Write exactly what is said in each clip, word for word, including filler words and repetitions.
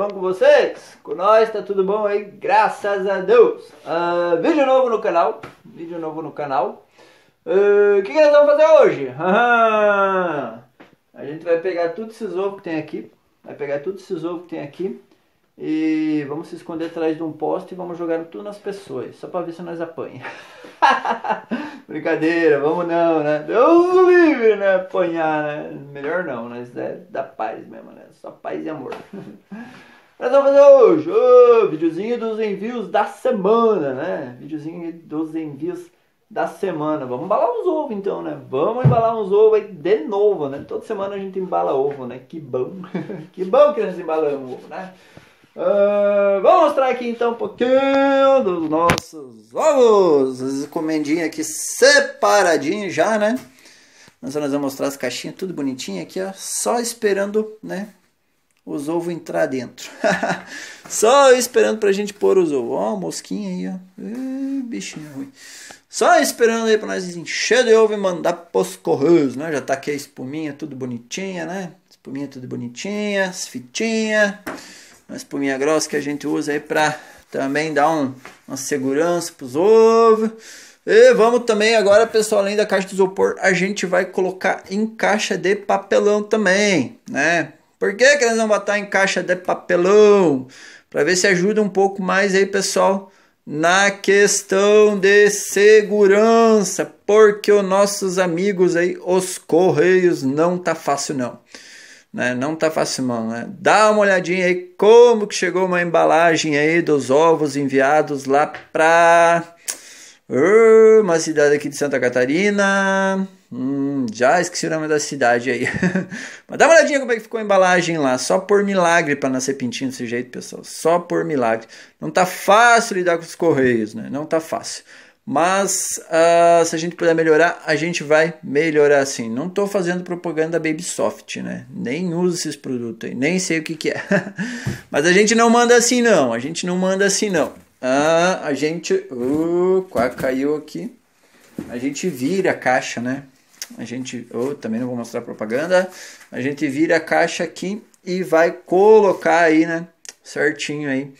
bom com vocês? Com nós tá tudo bom aí, graças a Deus. Uh, vídeo novo no canal, vídeo novo no canal. O uh, que, que nós vamos fazer hoje? A gente vai pegar todos esses ovos que tem aqui, vai pegar todos esses ovos que tem aqui e vamos se esconder atrás de um poste e vamos jogar tudo nas pessoas, só pra ver se nós apanha. Brincadeira, vamos não, né? Deus livre, né? Apanhar, né? Melhor não, né? Isso é da paz mesmo, né? Só paz e amor. Nós vamos fazer hoje, oh, videozinho dos envios da semana, né? Videozinho dos envios da semana. Vamos embalar uns ovos então, né? Vamos embalar uns ovos aí de novo, né? Toda semana a gente embala ovo, né? Que bom. Que bom que nós embalamos ovo, né? Uh, vamos mostrar aqui então um pouquinho dos nossos ovos. As encomendinhas aqui separadinhas já, né? Nós vamos mostrar as caixinhas tudo bonitinho aqui, ó. Só esperando, né? Os ovos entrar dentro. Só esperando pra gente pôr os ovos. Ó, mosquinha aí, ó. Ih, bichinho ruim. Só esperando aí pra nós encher de ovo e mandar pros correios, né? Já tá aqui a espuminha tudo bonitinha, né? Espuminha tudo bonitinha, as fitinhas. Uma espuminha grossa que a gente usa aí pra também dar um, uma segurança pros ovos. E vamos também agora, pessoal, além da caixa de isopor, a gente vai colocar em caixa de papelão também, né? Por que que nós vamos botar em caixa de papelão? Para ver se ajuda um pouco mais aí, pessoal, na questão de segurança. Porque os nossos amigos aí, os correios, não tá fácil não. Né? Não tá fácil não, né? Dá uma olhadinha aí como que chegou uma embalagem aí dos ovos enviados lá para uh, uma cidade aqui de Santa Catarina. Hum, já esqueci o nome da cidade aí. Mas dá uma olhadinha como é que ficou a embalagem lá. Só por milagre para nascer pintinho desse jeito, pessoal. Só por milagre. Não tá fácil lidar com os correios, né? Não tá fácil. Mas uh, se a gente puder melhorar, a gente vai melhorar assim. Não estou fazendo propaganda da Babysoft, né? Nem uso esses produtos aí, nem sei o que que é. Mas a gente não manda assim não, a gente não manda assim não. Ah, a gente... Uh, quase caiu aqui. A gente vira a caixa, né? A gente... Oh, também não vou mostrar propaganda. A gente vira a caixa aqui e vai colocar aí, né? Certinho aí.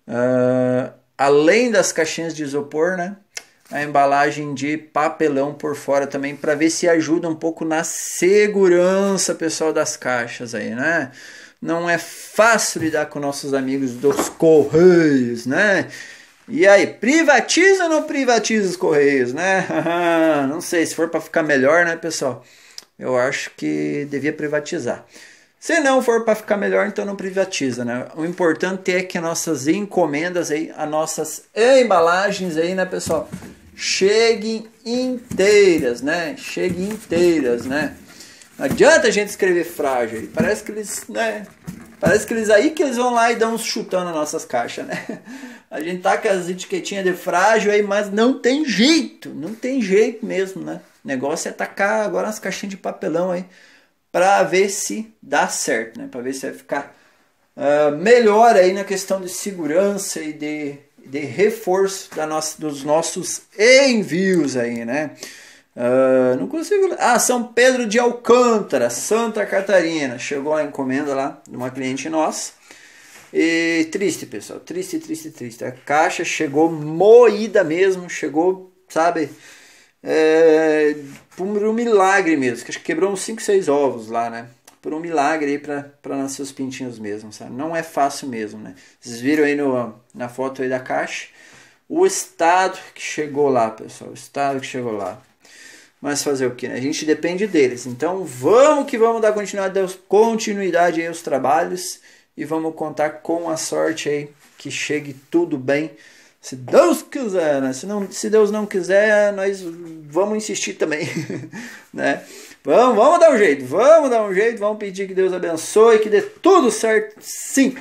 Uh, além das caixinhas de isopor, né? A embalagem de papelão por fora também, para ver se ajuda um pouco na segurança, pessoal, das caixas aí, né? Não é fácil lidar com nossos amigos dos correios, né? E aí, privatiza ou não privatiza os correios, né? Não sei, se for para ficar melhor, né, pessoal? Eu acho que devia privatizar. Se não for para ficar melhor, então não privatiza, né? O importante é que as nossas encomendas aí, as nossas embalagens aí, né, pessoal, cheguem inteiras, né? Cheguem inteiras, né? Não adianta a gente escrever frágil. Parece que eles, né? Parece que eles aí que eles vão lá e dão uns chutão nas nossas caixas, né? A gente tá com as etiquetinhas de frágil aí, mas não tem jeito, não tem jeito mesmo, né? O negócio é tacar agora as caixinhas de papelão aí, para ver se dá certo, né? Para ver se vai ficar uh, melhor aí na questão de segurança e de, de reforço da nossa, dos nossos envios aí, né? Uh, não consigo... Ah, São Pedro de Alcântara, Santa Catarina. Chegou a encomenda lá de uma cliente nossa. E triste, pessoal. Triste, triste, triste. A caixa chegou moída mesmo. Chegou, sabe... É, por um milagre mesmo, que acho que quebrou uns cinco, seis ovos lá, né? Por um milagre aí pra, pra nascer os pintinhos mesmo, sabe? Não é fácil mesmo, né? Vocês viram aí no, na foto aí da caixa o estado que chegou lá, pessoal. O estado que chegou lá. Mas fazer o que, né? A gente depende deles. Então vamos que vamos dar continuidade, continuidade aí aos trabalhos e vamos contar com a sorte aí que chegue tudo bem. Se Deus quiser, né? Se, não, se Deus não quiser, nós vamos insistir também, né? Vamos, vamos dar um jeito, vamos dar um jeito, vamos pedir que Deus abençoe, que dê tudo certo, sim.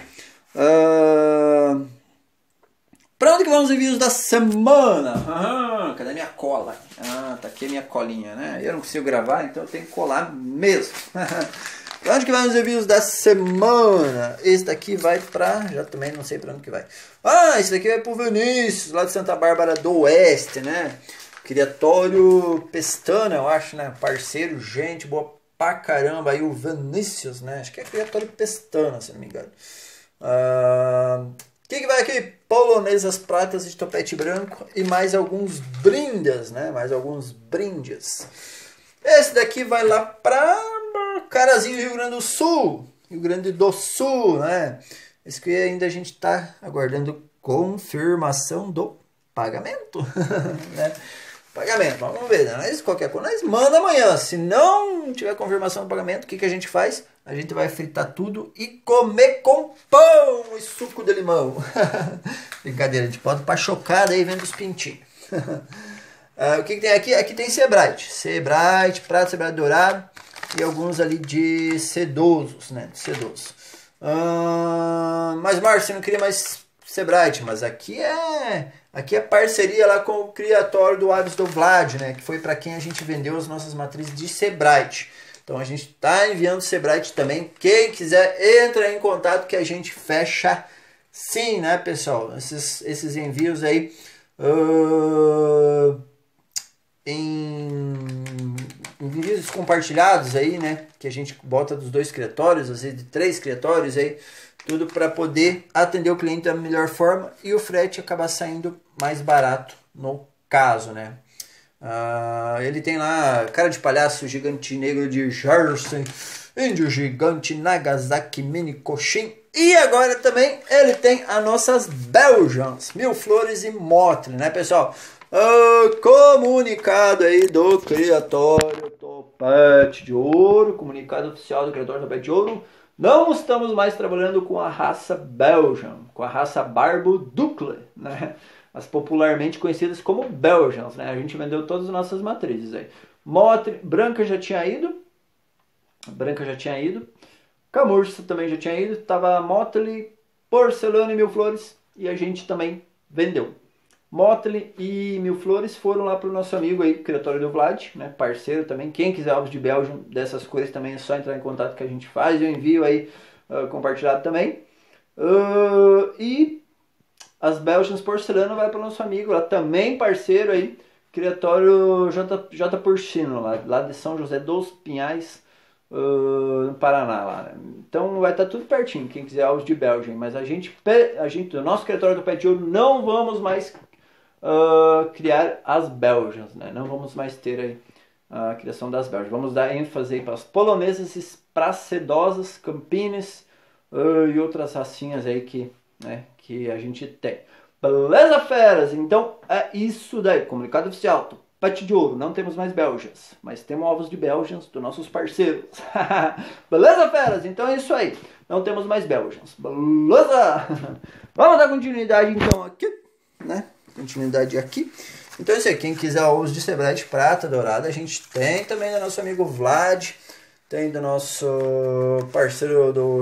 Uh... Para onde que vão os envios da semana? Ah, cadê minha cola? Ah, tá aqui a minha colinha, né? Eu não consigo gravar, então eu tenho que colar mesmo. Para onde que vai os envios da semana? Esse daqui vai para... Já também não sei para onde que vai. Ah, esse daqui vai para o Vinícius, lá de Santa Bárbara do Oeste, né? Criatório Pestana, eu acho, né? Parceiro, gente boa pra caramba. Aí o Vinícius, né? Acho que é Criatório Pestana, se não me engano. O que, que vai aqui? Polonesas pratas de topete branco e mais alguns brindes, né? Mais alguns brindes. Esse daqui vai lá para Carazinho, Rio Grande do Sul. Rio Grande do Sul, né? Esse que ainda a gente está aguardando confirmação do pagamento, né? Pagamento, vamos ver, né? Mas qualquer coisa, nós manda amanhã. Se não tiver confirmação do pagamento, o que, que a gente faz? A gente vai fritar tudo e comer com pão e suco de limão. Brincadeira, a gente pode para chocada aí vendo os pintinhos. uh, o que, que tem aqui? Aqui tem Sebrite. Sebrite, prato, Sebrite dourado e alguns ali de sedosos, né? De sedoso. Uh, mas, Márcio, você não queria mais Sebrite, mas aqui é... Aqui é parceria lá com o criatório do Aves do Vlad, né? Que foi para quem a gente vendeu as nossas matrizes de Sebrite. Então a gente está enviando Sebrite também. Quem quiser, entra em contato que a gente fecha sim, né, pessoal? Esses, esses envios aí uh, em envios compartilhados aí, né? Que a gente bota dos dois criatórios, às vezes de três criatórios aí. Tudo para poder atender o cliente da melhor forma e o frete acaba saindo mais barato no caso, né? Uh, ele tem lá cara de palhaço, gigante negro de Jersey, índio gigante, Nagasaki, mini coxim. E agora também ele tem as nossas Belgians, Mil Flores e Motley, né, pessoal? Uh, comunicado aí do criatório Topete de Ouro, comunicado oficial do criatório Topete de Ouro. Não estamos mais trabalhando com a raça Belgian, com a raça Barbo-Duckle, né? As popularmente conhecidas como Belgians, né? A gente vendeu todas as nossas matrizes aí. Motley, branca já tinha ido, branca já tinha ido, Camurça também já tinha ido, tava Motley, Porcelana e Mil Flores e a gente também vendeu. Motley e Mil Flores foram lá para o nosso amigo aí, criatório do Vlad, né, parceiro também. Quem quiser ovos de Belgium dessas cores também é só entrar em contato que a gente faz. Eu envio aí uh, compartilhado também. Uh, e as Belgians Porcelana vai para o nosso amigo lá, também parceiro aí, criatório J, J Porcino, lá, lá de São José dos Pinhais, uh, no Paraná. Lá, né? Então vai estar tudo pertinho, quem quiser ovos de Belgium. Mas a gente, a gente, o nosso criatório do Pé de Ouro, não vamos mais Uh, criar as Belgians, né? Não vamos mais ter aí a criação das Belgians. Vamos dar ênfase aí para as polonesas, para sedosas, campines uh, e outras racinhas aí que, né, que a gente tem. Beleza, feras? Então é isso daí. Comunicado oficial. Topete de Ouro. Não temos mais Belgians, mas temos ovos de Belgians dos nossos parceiros. Beleza, feras? Então é isso aí. Não temos mais Belgians. Beleza? Vamos dar continuidade então aqui, né? Continuidade aqui. Então isso aí, quem quiser ovos de Sebrite prata dourada, a gente tem também do nosso amigo Vlad, tem do nosso parceiro do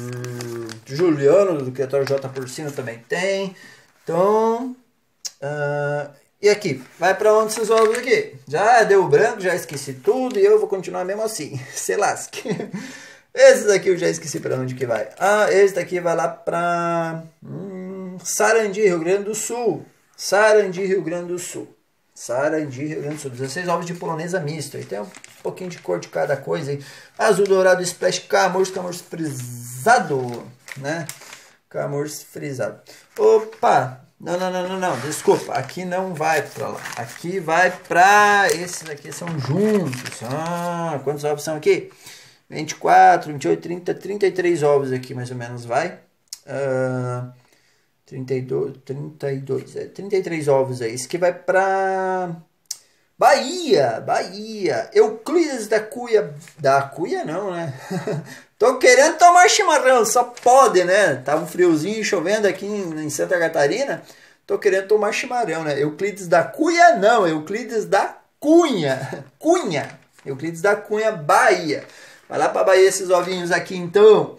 Juliano, do criatório J Porcino também tem. Então, uh, e aqui, vai para onde esses ovos aqui? Já deu branco, já esqueci tudo e eu vou continuar mesmo assim, se lasque. Esse daqui eu já esqueci para onde que vai. Ah, esse daqui vai lá para hum, Sarandi, Rio Grande do Sul. Sarandi, Rio Grande do Sul. Sarandi, Rio Grande do Sul. dezesseis ovos de polonesa misto. Aí tem um pouquinho de cor de cada coisa aí. Azul, dourado, splash, camurça, camurça frisado, né? Camurça frisado. Opa! Não, não, não, não, não. Desculpa. Aqui não vai pra lá. Aqui vai pra... Esses aqui são juntos. Ah, quantos ovos são aqui? vinte e quatro, vinte e oito, trinta, trinta e três ovos aqui mais ou menos vai. Ah... trinta e dois, trinta e dois, é, trinta e três ovos aí. Isso aqui vai pra Bahia, Bahia. Euclides da Cuia, da Cuia não, né? Tô querendo tomar chimarrão, só pode, né? Tava um friozinho chovendo aqui em, em Santa Catarina. Tô querendo tomar chimarrão, né? Euclides da Cuia não, Euclides da Cunha. Cunha. Euclides da Cunha, Bahia. Vai lá pra Bahia esses ovinhos aqui então.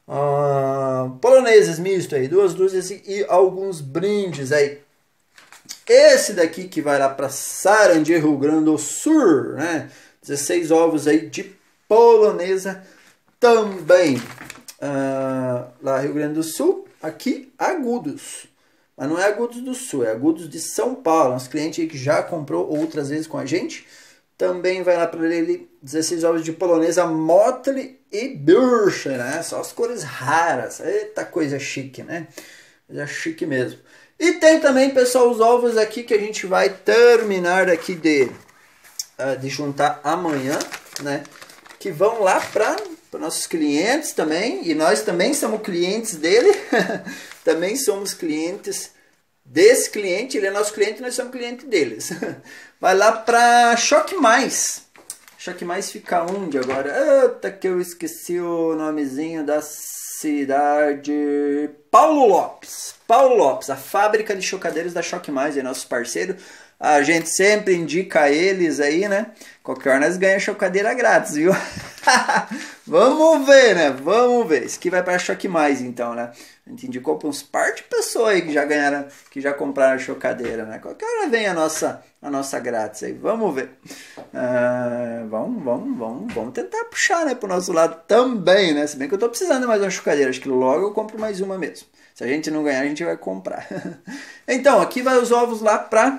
Uh, poloneses misto aí, duas dúzias e alguns brindes aí. Esse daqui que vai lá para Sarandi, Rio Grande do Sul, né? dezesseis ovos aí de polonesa também. Uh, lá Rio Grande do Sul, aqui Agudos. Mas não é Agudos do Sul, é Agudos de São Paulo. Nosso cliente aí que já comprou outras vezes com a gente. Também vai lá para ele dezesseis ovos de polonesa, Motley e Birscher, né? Só as cores raras. Eita, coisa chique, né? Coisa chique mesmo. E tem também, pessoal, os ovos aqui que a gente vai terminar aqui de, uh, de juntar amanhã, né? Que vão lá para nossos clientes também. E nós também somos clientes dele. Também somos clientes desse cliente. Ele é nosso cliente e nós somos cliente deles. Vai lá para Choque Mais. Choque Mais fica onde agora? Eita, que eu esqueci o nomezinho da cidade. Paulo Lopes. Paulo Lopes, a fábrica de chocadeiros da Choque Mais, é nosso parceiro. A gente sempre indica eles aí, né? Qualquer hora nós ganhamos chocadeira grátis, viu? Vamos ver, né? Vamos ver. Esse aqui vai para Choque Mais, então, né? A gente indicou para uns par de pessoas aí que já ganharam, que já compraram a chocadeira, né? Qualquer hora vem a nossa, a nossa grátis aí. Vamos ver. Uh, vamos, vamos, vamos, vamos tentar puxar, né? Pro nosso lado também, né? Se bem que eu tô precisando de mais uma chocadeira. Acho que logo eu compro mais uma mesmo. Se a gente não ganhar, a gente vai comprar. Então, aqui vai os ovos lá para...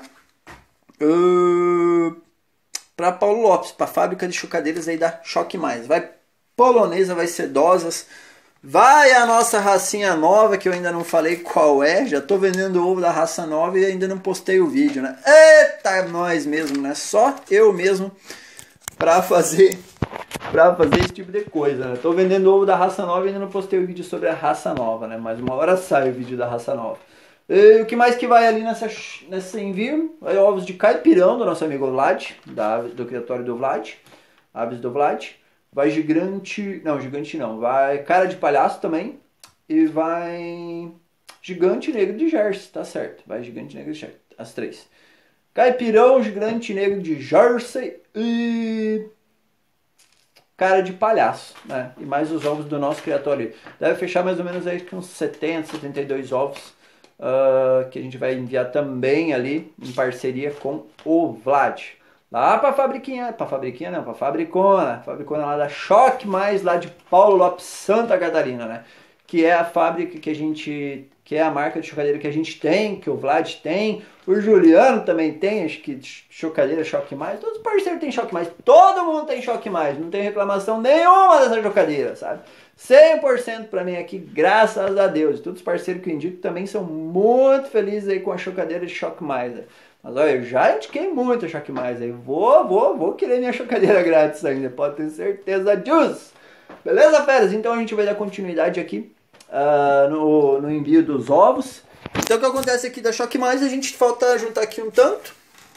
Uh, para Paulo Lopes, para a fábrica de chocadeiras aí da Choque Mais. Vai polonesa, vai sedosas, vai a nossa racinha nova, que eu ainda não falei qual é. Já tô vendendo o ovo da raça nova e ainda não postei o vídeo, né? Eita, nós mesmo, né? Só eu mesmo para fazer para fazer esse tipo de coisa, né? Tô vendendo o ovo da raça nova e ainda não postei o vídeo sobre a raça nova, né? Mas uma hora sai o vídeo da raça nova. E o que mais que vai ali nessa, nessa envio? Vai ovos de caipirão do nosso amigo Vlad, da, do criatório do Vlad, aves do Vlad. Vai gigante, não, gigante não, vai cara de palhaço também. E vai gigante negro de Jersey, tá certo. Vai gigante negro de Jersey, as três. Caipirão, gigante negro de Jersey e cara de palhaço, né? E mais os ovos do nosso criatório. Deve fechar mais ou menos aí com uns setenta, setenta e dois ovos. Uh, que a gente vai enviar também ali em parceria com o Vlad. Lá para a fabriquinha, para fabriquinha não, para fabricona, fabricona lá da Choque Mais, lá de Paulo Lopes, Santa Catarina, né? Que é a fábrica que a gente, que é a marca de chocadeira que a gente tem, que o Vlad tem, o Juliano também tem, acho que chocadeira Choque Mais, todos os parceiros têm Choque Mais, todo mundo tem Choque Mais, não tem reclamação nenhuma dessa chocadeira, sabe? cem por cento para mim aqui, graças a Deus. Todos os parceiros que eu indico também são muito felizes aí com a chocadeira de Choque Mais. Né? Mas olha, eu já indiquei muito a Choque Mais aí. Vou, vou, vou querer minha chocadeira grátis ainda, pode ter certeza disso. Beleza, feras? Então a gente vai dar continuidade aqui uh, no, no envio dos ovos. Então o que acontece aqui da Choque Mais, a gente falta juntar aqui um tanto.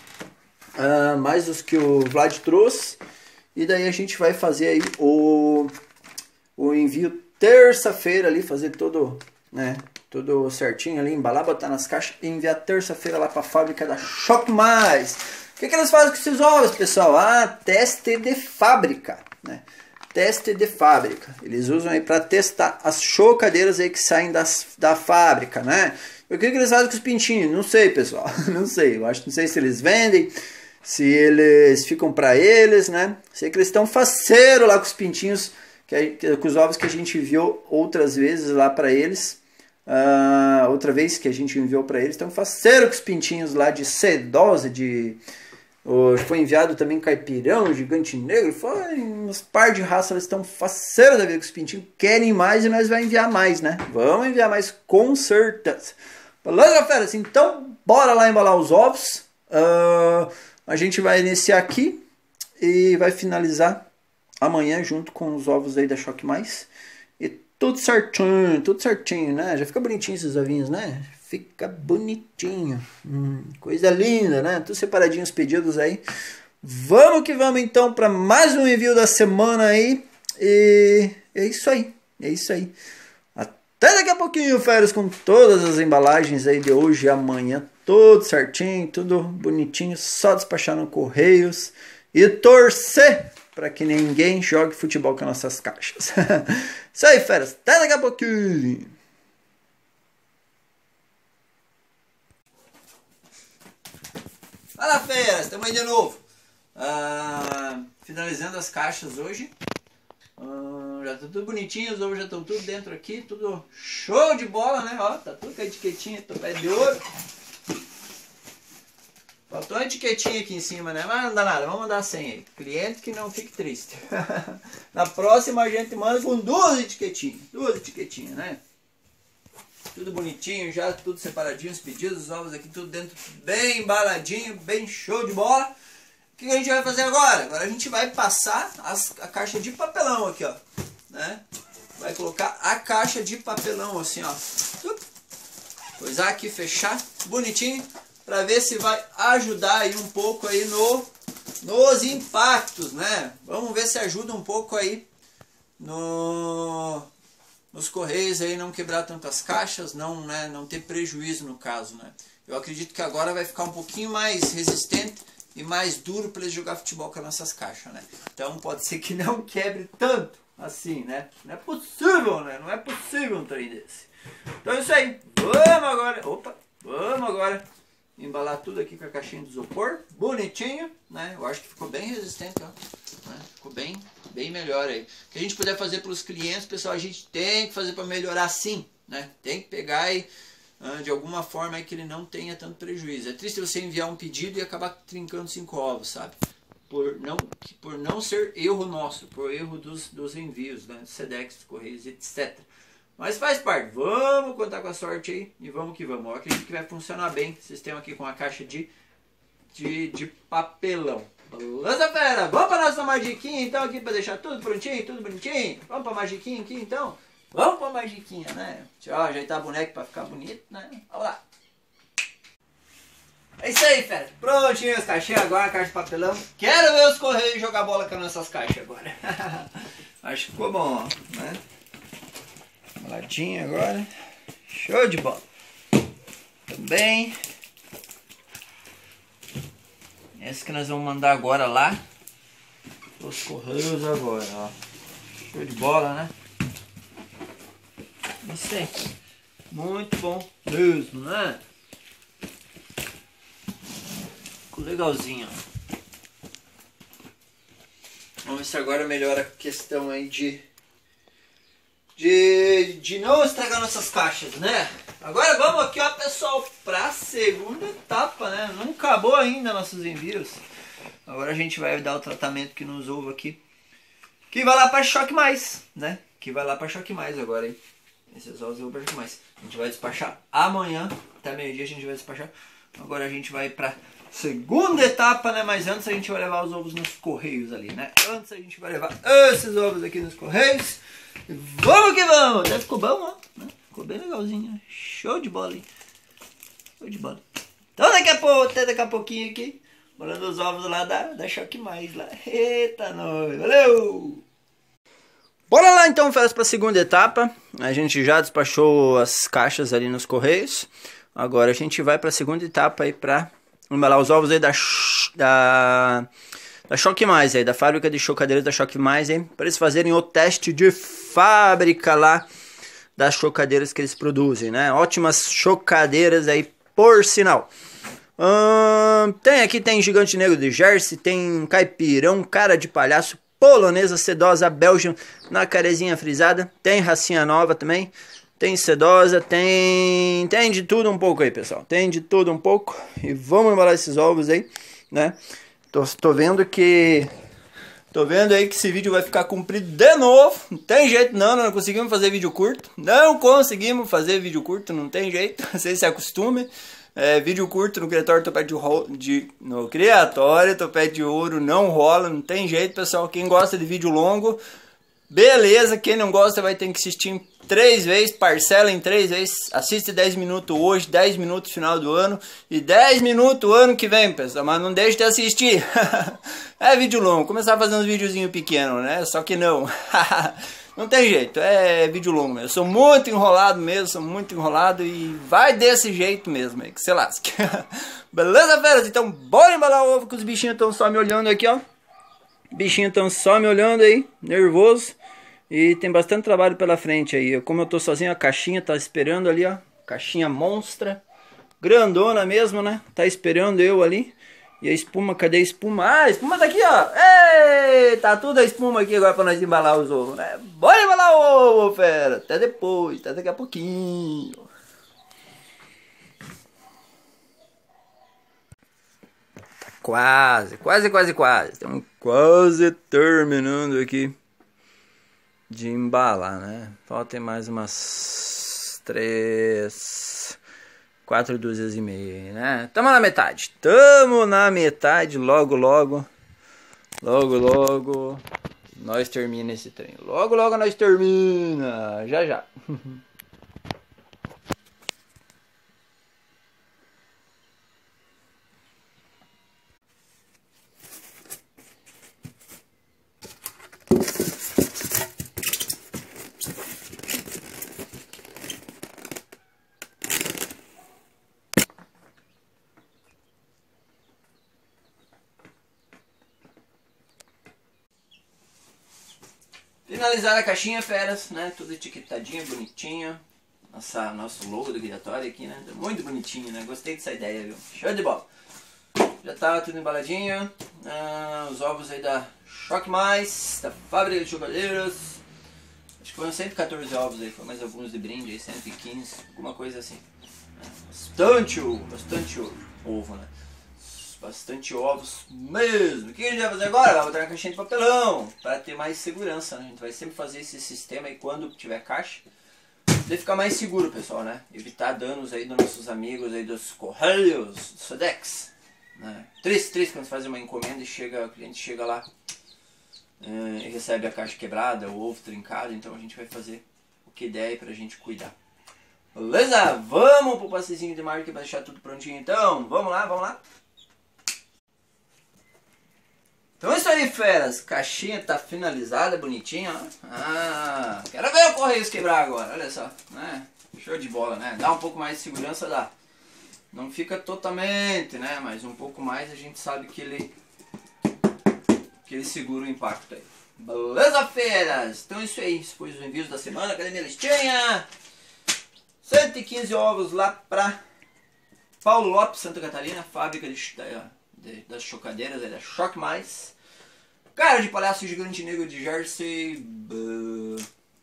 Uh, mais os que o Vlad trouxe. E daí a gente vai fazer aí o... o envio terça-feira ali, fazer todo, né, tudo certinho ali, embalar, botar nas caixas e enviar terça-feira lá para a fábrica da Choque Mais. O que, que eles fazem com esses ovos, pessoal? Ah, teste de fábrica, né? Teste de fábrica. Eles usam aí para testar as chocadeiras aí que saem das, da fábrica, né? E o que, que eles fazem com os pintinhos? Não sei, pessoal. Não sei. Eu acho, não sei se eles vendem, se eles ficam para eles, né? Sei que eles estão faceiro lá com os pintinhos, Que, que, com os ovos que a gente enviou outras vezes lá para eles. Uh, outra vez que a gente enviou para eles. Então faceiro com os pintinhos lá de sedosa, de... Uh, foi enviado também caipirão, gigante negro. Foi uns par de raças, eles estão faceiros da vida com os pintinhos. Querem mais e nós vamos enviar mais, né? Vamos enviar mais com certeza. Beleza, feras? Então bora lá embalar os ovos. Uh, a gente vai iniciar aqui e vai finalizar amanhã junto com os ovos aí da Choque Mais. E tudo certinho, tudo certinho, né? Já fica bonitinho esses ovinhos, né? Fica bonitinho. Hum, coisa linda, né? Tudo separadinho os pedidos aí. Vamos que vamos então para mais um envio da semana aí. E é isso aí. É isso aí. Até daqui a pouquinho, feras, com todas as embalagens aí de hoje e amanhã. Tudo certinho, tudo bonitinho. Só despachar no Correios. E torcer para que ninguém jogue futebol com nossas caixas. Isso aí, feras. Até daqui a pouquinho. Fala, feras. Estamos aí de novo. Ah, finalizando as caixas hoje. Ah, já tá tudo bonitinho. Os ovos já estão tudo dentro aqui. Tudo show de bola, né? Ó, tá tudo com a etiquetinha, topé de ouro. Faltou uma etiquetinha aqui em cima, né? Mas não dá nada, vamos mandar sem aí. Cliente que não fique triste. Na próxima a gente manda com duas etiquetinhas. Duas etiquetinhas, né? Tudo bonitinho já, tudo separadinho, os pedidos, os ovos aqui, tudo dentro, bem embaladinho, bem show de bola. O que a gente vai fazer agora? Agora a gente vai passar as, a caixa de papelão aqui, ó. Né? Vai colocar a caixa de papelão assim, ó. Coisar aqui, fechar, bonitinho, para ver se vai ajudar aí um pouco aí no, nos impactos, né? Vamos ver se ajuda um pouco aí no... nos correios aí não quebrar tantas caixas, não, né, não ter prejuízo no caso, né? Eu acredito que agora vai ficar um pouquinho mais resistente e mais duro para eles jogar futebol com as nossas caixas, né? Então pode ser que não quebre tanto assim, né? Não é possível, né? Não é possível um trem desse. Então é isso aí. Vamos agora, opa, vamos agora embalar tudo aqui com a caixinha de isopor, bonitinho, né? Eu acho que ficou bem resistente, ó. Né? Ficou bem, bem melhor aí. O que a gente puder fazer para os clientes, pessoal, a gente tem que fazer para melhorar sim, né? Tem que pegar e de alguma forma aí que ele não tenha tanto prejuízo. É triste você enviar um pedido e acabar trincando cinco ovos, sabe? Por não, por não ser erro nosso, por erro dos, dos envios, né? Sedex, Correios, etcétera. Mas faz parte, vamos contar com a sorte aí e vamos que vamos. Eu acredito que vai funcionar bem o sistema aqui com a caixa de, de, de papelão. Beleza, fera? Vamos para nossa magiquinha então aqui para deixar tudo prontinho, tudo bonitinho? Vamos para a magiquinha aqui então? Vamos para a magiquinha, né? Deixa eu ajeitar a boneca para ficar bonito, né? Vamos lá. É isso aí, fera. Prontinho as caixinhas agora, a caixa de papelão. Quero ver os correios jogar bola com as nossas caixas agora. Acho que ficou bom, ó, né? Ladinho agora. Show de bola. Também. Esse que nós vamos mandar agora lá. Os correios agora, ó. Show de bola, né? Isso aí. Muito bom mesmo, né? Ficou legalzinho, ó. Vamos ver se agora melhora a questão aí de... De, de não estragar nossas caixas, né? Agora vamos aqui, ó, pessoal, para a segunda etapa, né? Não acabou ainda nossos envios. Agora a gente vai dar o tratamento que nos houve aqui. Que vai lá para Choque Mais, né? Que vai lá para Choque Mais agora, hein? Esses ovos eu vou para Choque Mais. A gente vai despachar amanhã, até meio-dia a gente vai despachar. Agora a gente vai para segunda etapa, né? Mas antes a gente vai levar os ovos nos correios ali, né? Antes a gente vai levar esses ovos aqui nos correios. Vamos que vamos! Até ficou bom, ó. Né? Ficou bem legalzinho. Show de bola, hein? Show de bola. Então daqui a pouco, até daqui a pouquinho aqui, molhando os ovos lá da, da Choque Mais lá. Eita, nós! Valeu! Bora lá então, feras, para a segunda etapa. A gente já despachou as caixas ali nos correios. Agora a gente vai para a segunda etapa aí para embalar os ovos aí da... da Da Choque Mais aí, da fábrica de chocadeiras da Choque Mais aí, para eles fazerem o teste de fábrica lá das chocadeiras que eles produzem, né? Ótimas chocadeiras aí, por sinal. Hum, tem aqui, tem Gigante Negro de Jersey, tem Caipirão, Cara de Palhaço, Polonesa, Sedosa, Belgian, na carezinha frisada, tem Racinha Nova também, tem Sedosa, tem, tem de tudo um pouco aí, pessoal. Tem de tudo um pouco e vamos embalar esses ovos aí, né? Tô, tô vendo que... Tô vendo aí que esse vídeo vai ficar comprido de novo. Não tem jeito não, não conseguimos fazer vídeo curto. Não conseguimos fazer vídeo curto, não tem jeito. Vocês se acostumem. É, vídeo curto no Criatório Topete de, de no Criatório Topete de Ouro não rola, não tem jeito, pessoal. Quem gosta de vídeo longo, beleza. Quem não gosta vai ter que assistir em três vezes, parcela em três vezes. Assiste dez minutos hoje, dez minutos no final do ano e dez minutos ano que vem, pessoal. Mas não deixe de assistir. É vídeo longo, começar a fazer uns videozinhos pequenos, né? Só que não. Não tem jeito, é vídeo longo mesmo. Eu sou muito enrolado mesmo, sou muito enrolado e vai desse jeito mesmo, aí que se lasque. Beleza, feras? Então bora embalar o ovo, que os bichinhos estão só me olhando aqui, ó. Bichinhos estão só me olhando aí, nervoso. E tem bastante trabalho pela frente aí. Como eu tô sozinho, a caixinha tá esperando ali, ó. Caixinha monstra. Grandona mesmo, né? Tá esperando eu ali. E a espuma, cadê a espuma? Ah, a espuma tá aqui, ó. Ei, tá tudo a espuma aqui agora pra nós embalar os ovos, né? Bora embalar o ovo, fera. Até depois, até daqui a pouquinho. quase, quase, quase, quase. Estamos quase terminando aqui de embalar, né? Faltam mais umas três, quatro dúzias e meia, né? Tamo na metade. Tamo na metade. Logo, logo. Logo, logo. Nós termina esse trem. Logo, logo nós termina. Já, já. Finalizar a caixinha, feras, né? Tudo etiquetadinho, bonitinho. Nossa, nosso logo do Guidatório aqui, né? Muito bonitinho, né? Gostei dessa ideia, viu? Show de bola. Já tá tudo embaladinho. Ah, os ovos aí da Choque Mais, da Fábrica de Chocolheiros. Acho que foram cento e quatorze ovos aí, foi mais alguns de brinde aí, cento e quinze, alguma coisa assim. Bastante ovo, bastante ovo, ovo, né? Bastante ovos mesmo. O que a gente vai fazer agora? Vai botar na caixinha de papelão para ter mais segurança, né? A gente vai sempre fazer esse sistema aí quando tiver caixa, de ficar mais seguro, pessoal, né? Evitar danos aí dos nossos amigos aí dos Correios, do Sedex, né? Triste, triste quando faz uma encomenda e chega, o cliente chega lá é, e recebe a caixa quebrada, o ovo trincado. Então a gente vai fazer o que der aí pra gente cuidar. Beleza? Vamos pro passezinho de marca para deixar tudo prontinho então. Vamos lá, vamos lá. Então é isso aí, feras. Caixinha tá finalizada, bonitinha, ó. Ah, quero ver o Correios quebrar agora, olha só, né? Show de bola, né? Dá um pouco mais de segurança, dá. Não fica totalmente, né? Mas um pouco mais a gente sabe que ele que ele segura o impacto aí. Beleza, feras? Então é isso aí. Depois dos envios da semana, cadê minha listinha? cento e quinze ovos lá pra Paulo Lopes, Santa Catarina, fábrica de, de, das chocadeiras, é da Choque Mais. Cara de palhaço gigante negro de Jersey. Uh,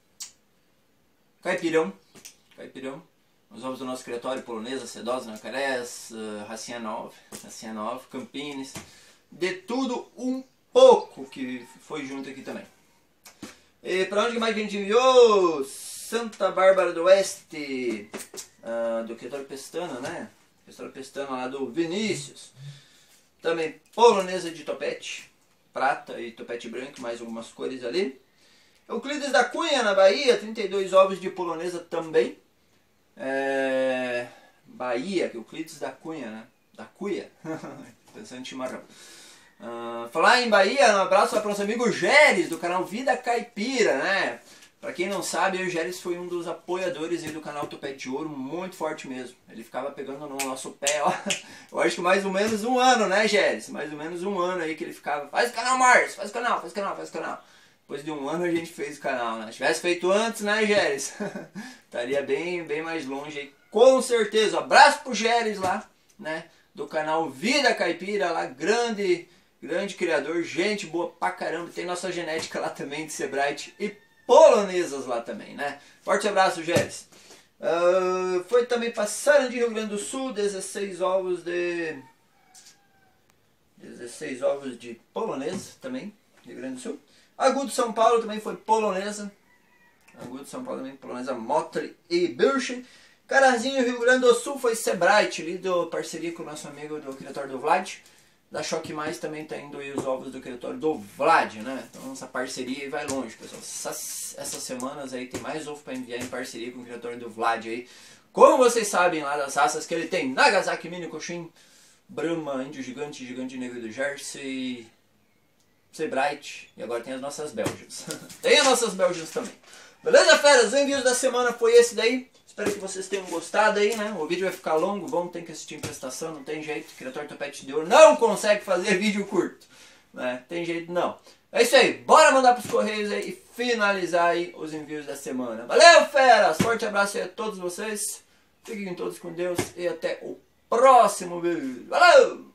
caipirão. Caipirão. Os ovos do nosso criatório, polonesa, sedosa, nacarés, uh, racinha nova, racinha nova, Campines. De tudo um pouco que foi junto aqui também. E pra onde que mais a gente enviou? Santa Bárbara do Oeste, uh, do criatório Pestana, né? Criatório Pestana lá do Vinícius. Também polonesa de topete, prata e topete branco, mais algumas cores ali. Euclides da Cunha, na Bahia, trinta e dois ovos de polonesa também. É... Bahia, Euclides da Cunha, né? Da Cunha. Pensando em chimarrão. Uh, falar em Bahia, um abraço para o nosso amigo Géres, do canal Vida Caipira, né? Pra quem não sabe, o Géres foi um dos apoiadores aí do canal Topete de Ouro, muito forte mesmo. Ele ficava pegando no nosso pé, ó. Eu acho que mais ou menos um ano, né, Géres? Mais ou menos um ano aí que ele ficava, faz o canal, Márcio, faz o canal, faz o canal, faz o canal. Depois de um ano a gente fez o canal, né? Se tivesse feito antes, né, Géres? Estaria bem, bem mais longe aí, com certeza. Abraço pro Géres lá, né? Do canal Vida Caipira, lá, grande, grande criador, gente boa pra caramba. Tem nossa genética lá também de Sebright e polonesas lá também, né? Forte abraço, Géres. Uh, foi também passaram de Rio Grande do Sul, dezesseis ovos de... dezesseis ovos de polonesa também, Rio Grande do Sul. Agudo São Paulo também foi polonesa. Agudo São Paulo também, polonesa, Motley e Birchen. Carazinho, Rio Grande do Sul foi Sebright, ali do parceria com o nosso amigo do criatório do Vlad. Da Choque Mais também tá indo aí os ovos do criatório do Vlad, né? Então essa parceria aí vai longe, pessoal. Essas, essas semanas aí tem mais ovo para enviar em parceria com o criatório do Vlad aí. Como vocês sabem lá das raças que ele tem: Nagasaki, Mini, Coxim, Brahma, Índio Gigante, Gigante Negro do Jersey, Sebright, e agora tem as nossas Belgians. Tem as nossas Belgians também. Beleza, feras? O envio da semana foi esse daí. Espero que vocês tenham gostado aí, né? O vídeo vai ficar longo, vamos ter que assistir em prestação, não tem jeito. O criatório Topete de Ouro não consegue fazer vídeo curto, né? Tem jeito não. É isso aí, bora mandar pros correios aí e finalizar aí os envios da semana. Valeu, feras! Forte abraço aí a todos vocês. Fiquem todos com Deus e até o próximo vídeo. Valeu!